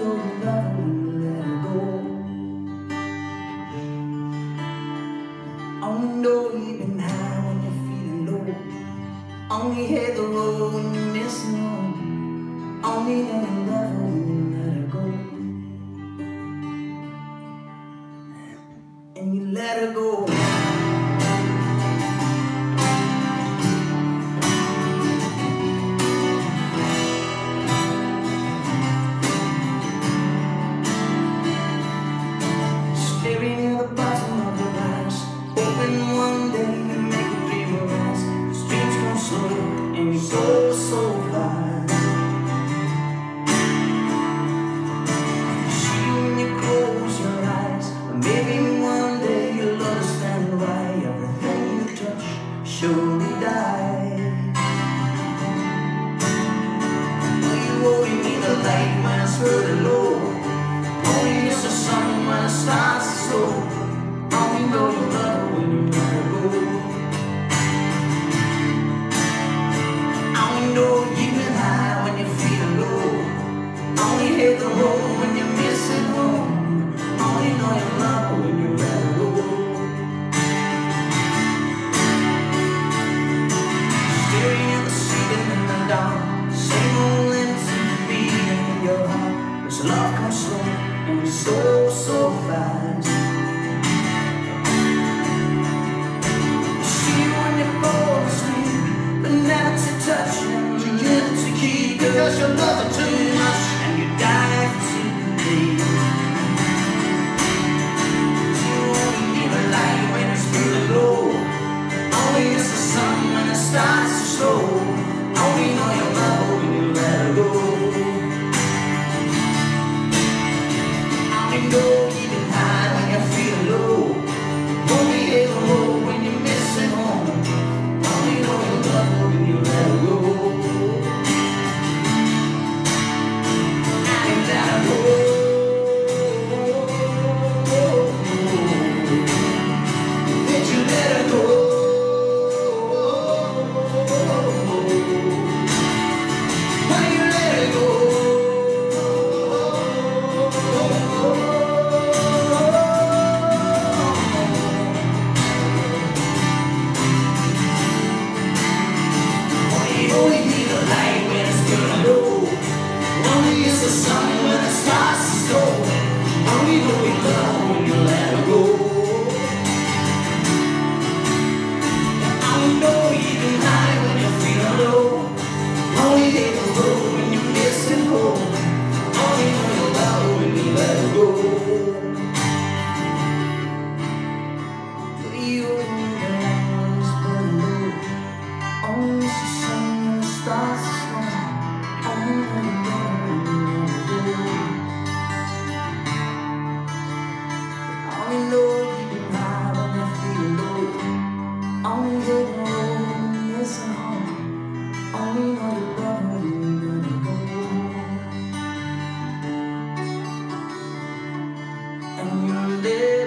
know you love her when you let her go. Only know you've been high when you're feeling low. Only hit the road when you're missing home. Only know you love her when you let her go. And you let her go. Staring at the bottom of your eyes, hoping one day you make a dream arise. Cause dreams come slow and you go so fast. You see when you close your eyes, but maybe one day you'll understand why everything you touch surely dies. Well, you only need the light when it's really low. Only miss the sun when it starts to slow. Only know you love her when you let her go. Only know you've been high when you're feeling low. Only hit the road when you're missing home. Only know you love her when you let her go. Staring at the ceiling in the dark, same old empty beating in your heart. Cause love comes slow and so fast. See you when you fall asleep, but never to touch him, you get to keep. Because you love her too much and you die too deep. You only need a light when it's really low. Only miss the sun when it starts to slow. Only know you love her when you let her go. Only know you've been high when you're feeling low. Only hit the road when you're missing home. Only know you love her when you let her go. And you let her go. Did you let her go? Why you let her go? Only need a light when it's burning low. Only is the sun when it starts to snow. Only know you love when you let her go. Only know you've been high when you're feeling low. Only hit the road when you're missing home. Only know you love when you let her go. But you only need a light when it's burning low. Only is the sun when it starts to snow. Only know you love when you let her go. Only know you've been high when you're feeling low. Only hit the road when you're missing home. Only know you love when you let her go. And you live